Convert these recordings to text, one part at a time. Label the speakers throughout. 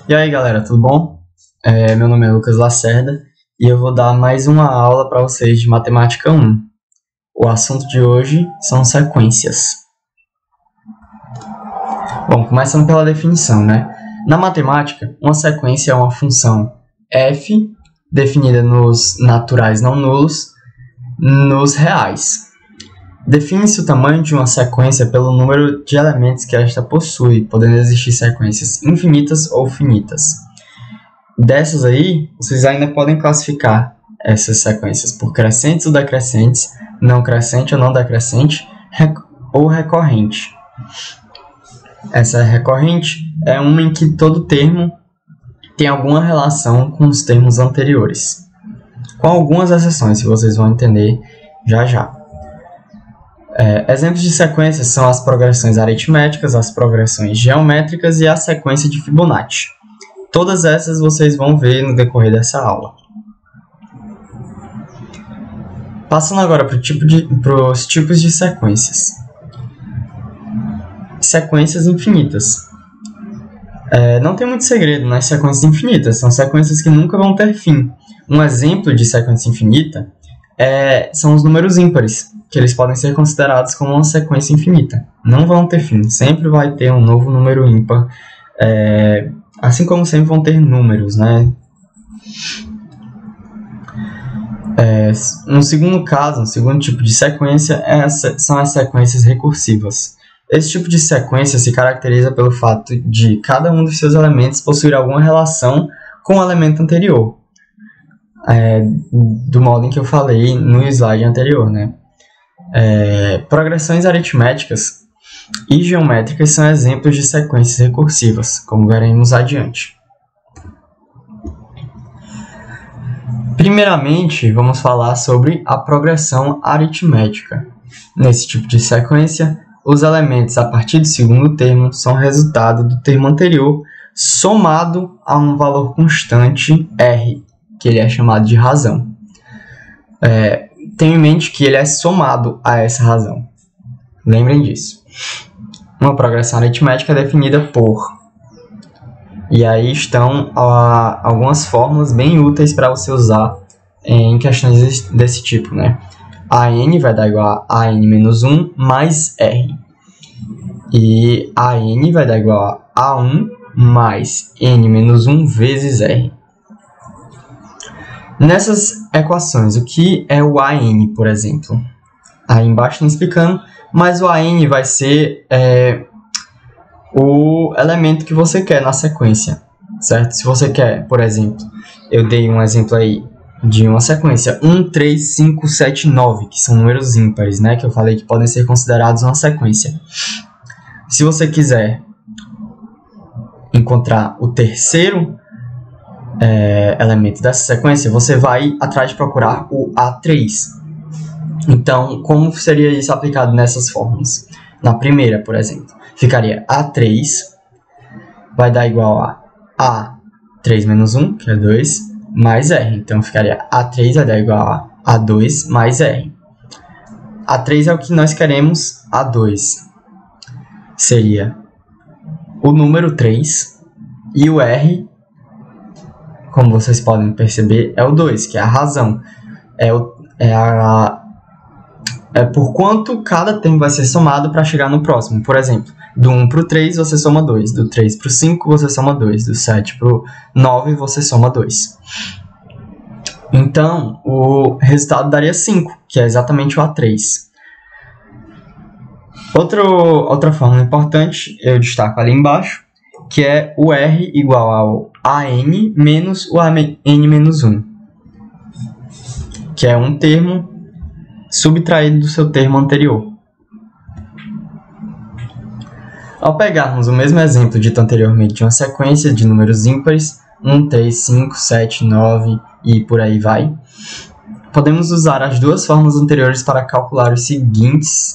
Speaker 1: E aí galera, tudo bom? Meu nome é Lucas Lacerda e eu vou dar mais uma aula para vocês de Matemática 1. O assunto de hoje são sequências. Bom, começando pela definição, né? Na matemática, uma sequência é uma função f definida nos naturais não nulos nos reais. Define-se o tamanho de uma sequência pelo número de elementos que esta possui, podendo existir sequências infinitas ou finitas. Dessas aí, vocês ainda podem classificar essas sequências por crescentes ou decrescentes, não crescente ou não decrescente, ou recorrente. Essa recorrente é uma em que todo termo tem alguma relação com os termos anteriores, com algumas exceções, que vocês vão entender já já. Exemplos de sequências são as progressões aritméticas, as progressões geométricas e a sequência de Fibonacci. Todas essas vocês vão ver no decorrer dessa aula. Passando agora para os tipos de sequências. Sequências infinitas. Não tem muito segredo nas sequências infinitas, são sequências que nunca vão ter fim. Um exemplo de sequência infinita são os números ímpares, que eles podem ser considerados como uma sequência infinita. Não vão ter fim, sempre vai ter um novo número ímpar, assim como sempre vão ter números, né? Um segundo tipo de sequência são as sequências recursivas. Esse tipo de sequência se caracteriza pelo fato de cada um dos seus elementos possuir alguma relação com o elemento anterior, do modo em que eu falei no slide anterior, né? Progressões aritméticas e geométricas são exemplos de sequências recursivas, como veremos adiante. Primeiramente, vamos falar sobre a progressão aritmética. Nesse tipo de sequência, os elementos a partir do segundo termo são resultado do termo anterior somado a um valor constante R, que ele é chamado de razão. Tenha em mente que ele é somado a essa razão. Lembrem disso. Uma progressão aritmética é definida por... E aí estão algumas fórmulas bem úteis para você usar em questões desse tipo, né? AN vai dar igual a AN menos 1 mais R. E AN vai dar igual a A1 mais N menos 1 vezes R. Nessas equações, o que é o AN, por exemplo? Aí embaixo está explicando, mas o AN vai ser o elemento que você quer na sequência, certo? Se você quer, por exemplo, eu dei um exemplo aí de uma sequência 1, 3, 5, 7, 9, que são números ímpares, né? Que eu falei que podem ser considerados uma sequência. Se você quiser encontrar o terceiro elemento dessa sequência, você vai atrás de procurar o A3. Então, como seria isso aplicado nessas fórmulas? Na primeira, por exemplo, ficaria A3 vai dar igual a A3 menos 1, que é 2, mais R. Então, ficaria A3 vai dar igual a A2 mais R. A3 é o que nós queremos, A2 seria o número 3 e o R, como vocês podem perceber, é o 2, que é a razão. Por quanto cada termo vai ser somado para chegar no próximo. Por exemplo, do 1 para o 3 você soma 2, do 3 para o 5 você soma 2, do 7 para o 9 você soma 2. Então, o resultado daria 5, que é exatamente o A3. Outra fórmula importante, eu destaco ali embaixo, que é o R igual ao AN menos o AN menos 1, que é um termo subtraído do seu termo anterior. Ao pegarmos o mesmo exemplo dito anteriormente de uma sequência de números ímpares, 1, 3, 5, 7, 9 e por aí vai, podemos usar as duas fórmulas anteriores para calcular os seguintes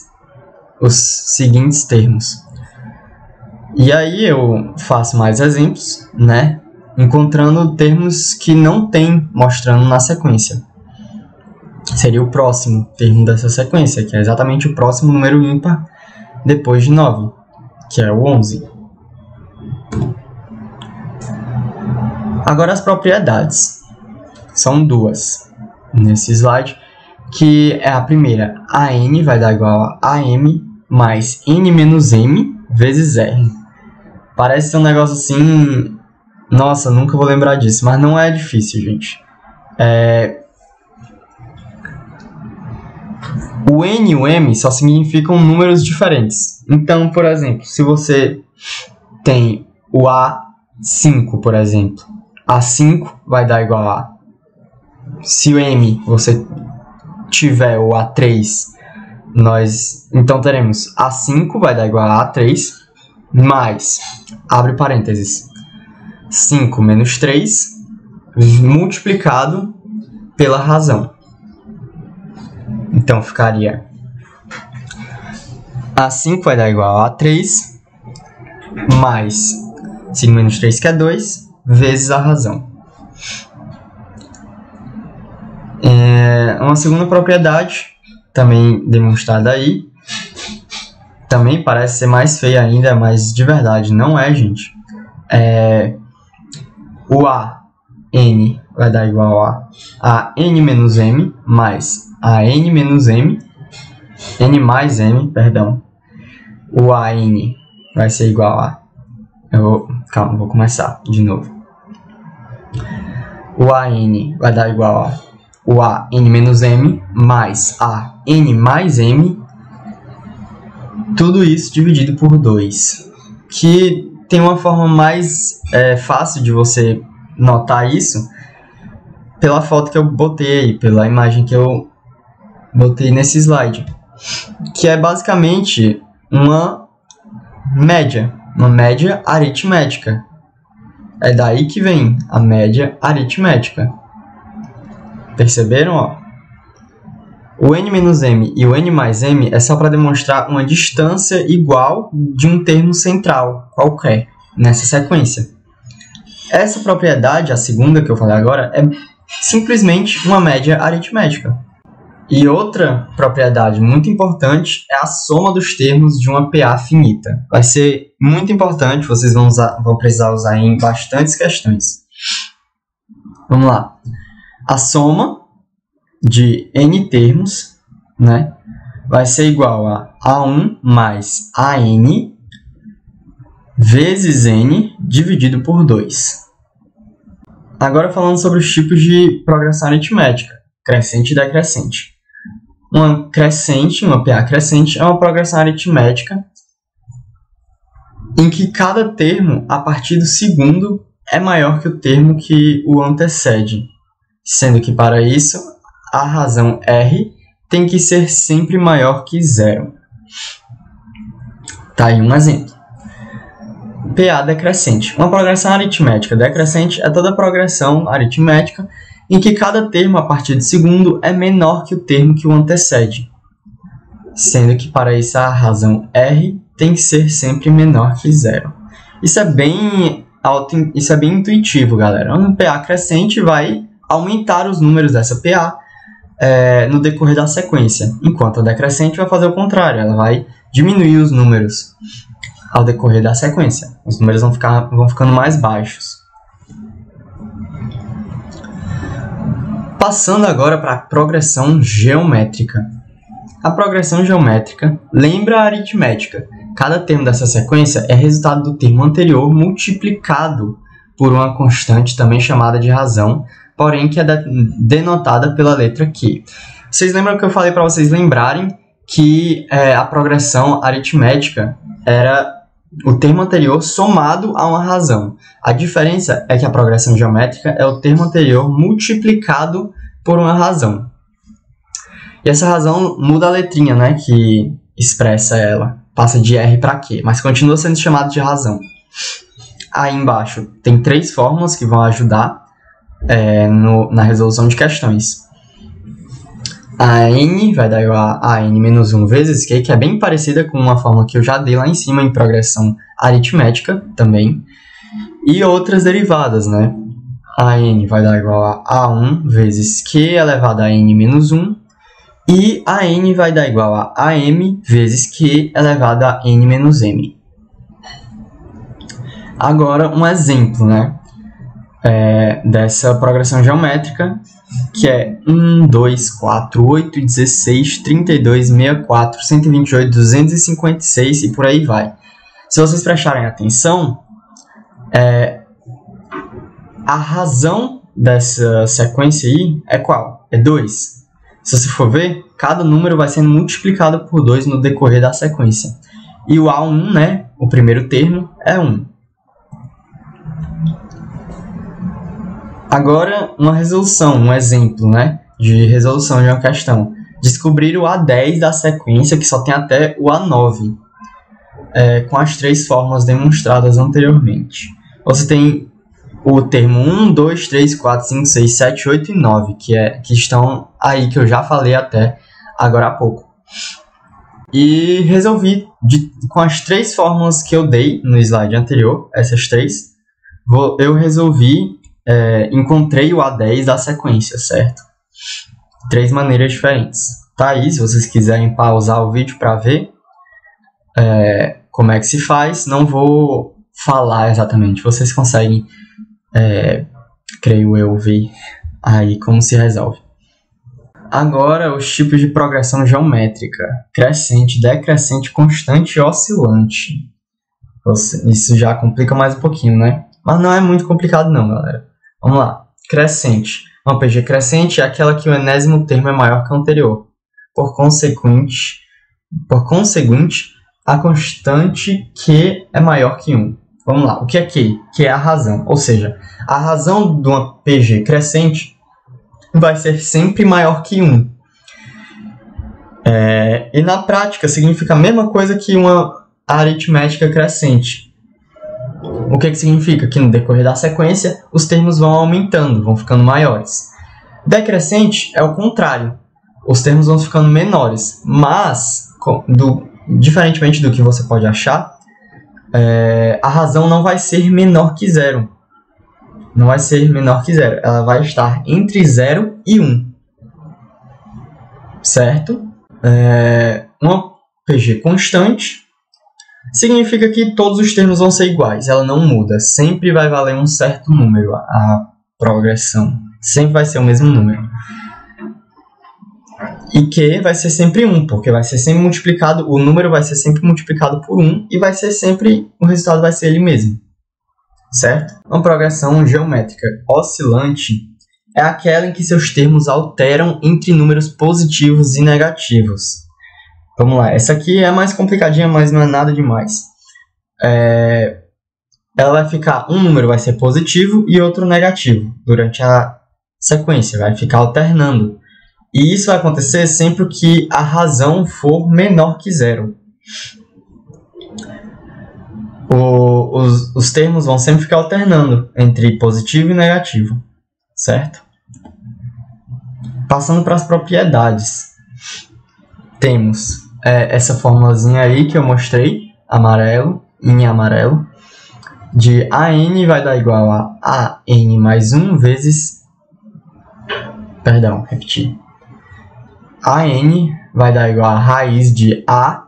Speaker 1: termos. E aí eu faço mais exemplos, né? Encontrando termos que não tem mostrando na sequência. Seria o próximo termo dessa sequência, que é exatamente o próximo número ímpar depois de 9, que é o 11. Agora as propriedades. São duas nesse slide, que é a primeira. AN vai dar igual a AM mais N menos M vezes R. Parece ser um negócio assim... Nossa, nunca vou lembrar disso, mas não é difícil, gente. O N e o M só significam números diferentes. Então, por exemplo, se você tem o A5, por exemplo, A5 vai dar igual a... Se o M você tiver o A3, então teremos A5 vai dar igual a A3, mais, abre parênteses, 5 menos 3, multiplicado pela razão. Então, ficaria A5 vai dar igual a A3, mais 5 menos 3, que é 2, vezes a razão. Uma segunda propriedade, também demonstrada aí, também parece ser mais feia ainda, mas de verdade não é, gente. O AN vai dar igual a N menos M mais a N menos M, N mais M, perdão. O AN vai ser igual a... Calma, vou começar de novo. O AN vai dar igual a o AN menos M mais a N mais M, tudo isso dividido por 2, que tem uma forma mais fácil de você notar isso pela foto que eu botei aí, pela imagem que eu botei nesse slide, que é basicamente uma média aritmética. É daí que vem a média aritmética. Perceberam? Ó? O N menos M e o N mais M é só para demonstrar uma distância igual de um termo central qualquer nessa sequência. Essa propriedade, a segunda que eu falei agora, é simplesmente uma média aritmética. E outra propriedade muito importante é a soma dos termos de uma PA finita. Vai ser muito importante, vocês vão precisar usar em bastantes questões. Vamos lá. A soma de n termos, né, vai ser igual a A1 mais AN vezes n dividido por 2. Agora falando sobre os tipos de progressão aritmética, crescente e decrescente. Uma crescente, uma PA crescente, é uma progressão aritmética em que cada termo, a partir do segundo, é maior que o termo que o antecede, sendo que para isso a razão R tem que ser sempre maior que 0. Tá aí um exemplo. PA decrescente. Uma progressão aritmética decrescente é toda progressão aritmética em que cada termo a partir do segundo é menor que o termo que o antecede, sendo que para isso a razão R tem que ser sempre menor que 0. Isso é bem intuitivo, galera. Um PA crescente vai aumentar os números dessa PA no decorrer da sequência, enquanto a decrescente vai fazer o contrário, ela vai diminuir os números ao decorrer da sequência. Os números vão ficando mais baixos. Passando agora para a progressão geométrica. A progressão geométrica lembra a aritmética. Cada termo dessa sequência é resultado do termo anterior multiplicado por uma constante também chamada de razão, porém que é denotada pela letra Q. Vocês lembram que eu falei para vocês lembrarem que a progressão aritmética era o termo anterior somado a uma razão. A diferença é que a progressão geométrica é o termo anterior multiplicado por uma razão. E essa razão muda a letrinha, né, que expressa ela. Passa de R para Q, mas continua sendo chamado de razão. Aí embaixo tem 3 fórmulas que vão ajudar na resolução de questões. A n vai dar igual a n menos 1 vezes q, que é bem parecida com uma fórmula que eu já dei lá em cima em progressão aritmética também. E outras derivadas, né? A n vai dar igual a A1 vezes q elevado a n menos 1. E a n vai dar igual a AM vezes q elevado a n menos m. Agora, um exemplo, né? dessa progressão geométrica, que é 1, 2, 4, 8, 16, 32, 64, 128, 256 e por aí vai. Se vocês prestarem atenção, a razão dessa sequência aí é qual? É 2. Se você for ver, cada número vai sendo multiplicado por 2 no decorrer da sequência. E o A1, né, o primeiro termo, é 1. Agora, uma resolução, um exemplo, né, de resolução de uma questão. Descobrir o A10 da sequência, que só tem até o A9, com as 3 fórmulas demonstradas anteriormente. Você tem o termo 1, 2, 3, 4, 5, 6, 7, 8 e 9, que estão aí, que eu já falei até agora há pouco. E resolvi, com as 3 fórmulas que eu dei no slide anterior, essas 3, eu resolvi, encontrei o A10 da sequência, certo? 3 maneiras diferentes. Tá aí, se vocês quiserem pausar o vídeo para ver como é que se faz, não vou falar exatamente, vocês conseguem, creio eu, ver aí como se resolve. Agora, os tipos de progressão geométrica: crescente, decrescente, constante e oscilante. Isso já complica mais um pouquinho, né? Mas não é muito complicado não, galera. Vamos lá. Crescente. Uma PG crescente é aquela que o enésimo termo é maior que o anterior. Por conseguinte, a constante Q é maior que 1. Vamos lá. O que é Q? Q é a razão. Ou seja, a razão de uma PG crescente vai ser sempre maior que 1. E na prática significa a mesma coisa que uma aritmética crescente. O que significa? Que no decorrer da sequência os termos vão aumentando, vão ficando maiores. Decrescente é o contrário. Os termos vão ficando menores, mas, diferentemente do que você pode achar, a razão não vai ser menor que 0. Não vai ser menor que 0. Ela vai estar entre 0 e 1. Certo? Uma PG constante significa que todos os termos vão ser iguais. Ela não muda. Sempre vai valer um certo número a progressão. Sempre vai ser o mesmo número. E Q vai ser sempre 1, porque vai ser sempre multiplicado, o número vai ser sempre multiplicado por 1 e vai ser sempre, o resultado vai ser ele mesmo. Certo? Uma progressão geométrica oscilante é aquela em que seus termos alteram entre números positivos e negativos. Vamos lá, essa aqui é mais complicadinha, mas não é nada demais. Ela vai ficar, um número vai ser positivo e outro negativo durante a sequência, vai ficar alternando. E isso vai acontecer sempre que a razão for menor que 0. Os termos vão sempre ficar alternando entre positivo e negativo, certo? Passando para as propriedades, temos essa formulazinha aí que eu mostrei, em amarelo, de AN vai dar igual a AN mais 1 vezes... Perdão, repetir. AN vai dar igual a raiz de A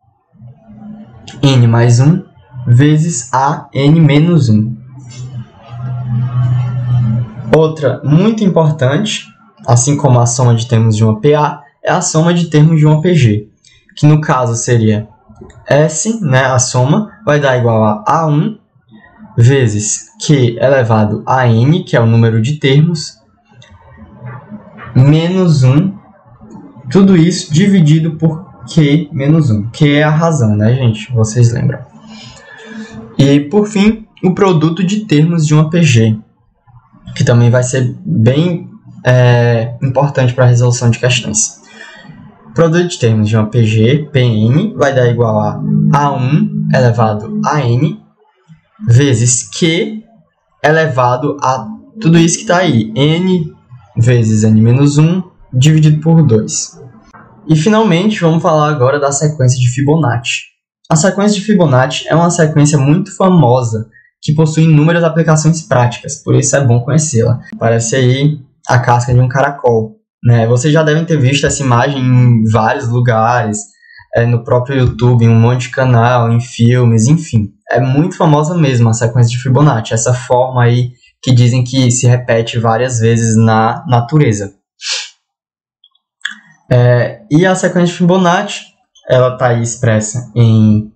Speaker 1: N mais 1 vezes A N menos 1. Outra muito importante, assim como a soma de termos de uma PA, é a soma de termos de uma PG, que no caso seria S, né, a soma, vai dar igual a A1 vezes Q elevado a N, que é o número de termos, menos 1, tudo isso dividido por Q menos 1. Q é a razão, né, gente? Vocês lembram. E, por fim, o produto de termos de uma PG, que também vai ser bem importante para a resolução de questões. O produto de termos de uma PG, Pn, vai dar igual a A1 elevado a N vezes Q elevado a tudo isso que está aí, N vezes N menos 1 dividido por 2. E, finalmente, vamos falar agora da sequência de Fibonacci. A sequência de Fibonacci é uma sequência muito famosa que possui inúmeras aplicações práticas, por isso é bom conhecê-la. Parece aí a casca de um caracol, né? Vocês já devem ter visto essa imagem em vários lugares, no próprio YouTube, em um monte de canal, em filmes, enfim. É muito famosa mesmo a sequência de Fibonacci, essa forma aí que dizem que se repete várias vezes na natureza. E a sequência de Fibonacci, ela está aí expressa em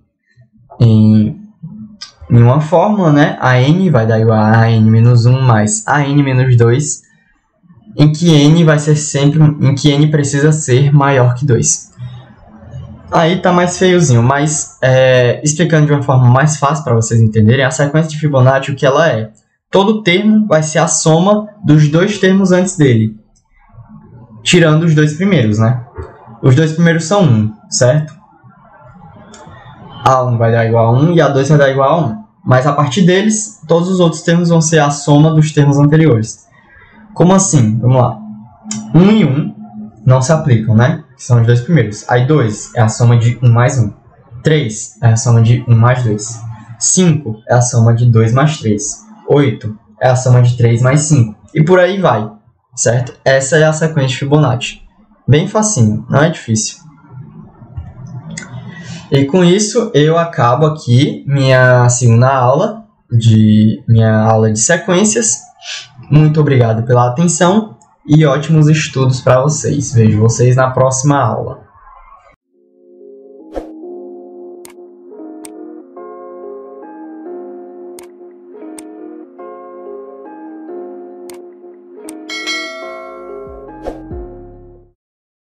Speaker 1: uma fórmula, né? A n vai dar igual a n-1 mais a n-2, em que n vai ser sempre, em que n precisa ser maior que 2. Aí tá mais feiozinho, mas explicando de uma forma mais fácil para vocês entenderem, a sequência de Fibonacci, o que ela é? Todo termo vai ser a soma dos dois termos antes dele, tirando os dois primeiros, né? Os dois primeiros são 1, certo? A1 vai dar igual a 1 e A2 vai dar igual a 1. Mas a partir deles, todos os outros termos vão ser a soma dos termos anteriores. Como assim? Vamos lá. 1 e 1 não se aplicam, né? Que são os dois primeiros. Aí 2 é a soma de 1 mais 1. 3 é a soma de 1 mais 2. 5 é a soma de 2 mais 3. 8 é a soma de 3 mais 5. E por aí vai, certo? Essa é a sequência de Fibonacci. Bem facinho, não é difícil. E com isso eu acabo aqui minha segunda aula, minha aula de sequências. Muito obrigado pela atenção e ótimos estudos para vocês. Vejo vocês na próxima aula.